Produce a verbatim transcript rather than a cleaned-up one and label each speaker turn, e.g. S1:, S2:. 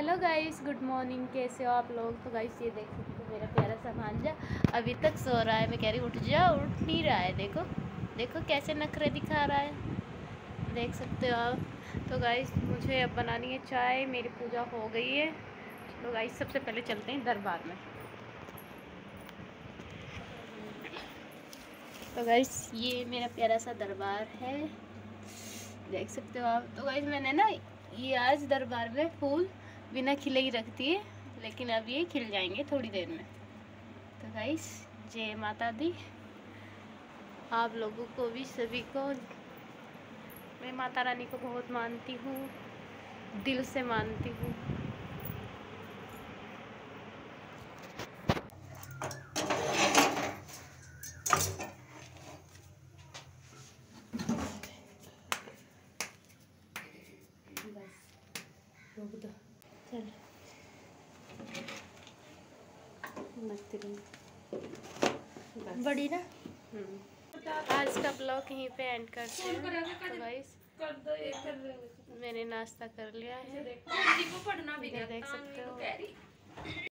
S1: Hello guys, good morning. कैसे हो आप लोग? तो गाइस ये देख सकते हो मेरा प्यारा सा भांजा अभी तक सो रहा है। मैं कह रही उठ जा, उठ नहीं रहा है। देखो देखो कैसे नखरे दिखा रहा है, देख सकते हो आप। तो गाइस मुझे अब बनानी है चाय। मेरी पूजा हो गई है। तो गाइस सबसे पहले चलते हैं दरबार में। तो गाइस ये मेरा प्यारा सा दरबार है, देख सकते हो आप। तो गाइस मैंने ना ये आज दरबार में फूल बिना खिले ही रख दिए, लेकिन अब ये खिल जाएंगे थोड़ी देर में। तो गाइस जय माता दी आप लोगों को भी, सभी को। मैं माता रानी को बहुत मानती हूँ, दिल से मानती हूँ। चल बड़ी ना। आज का ब्लॉग यहीं पे एंड करते हैं। तो गाइस मैंने नाश्ता कर लिया है, देख सकते हो।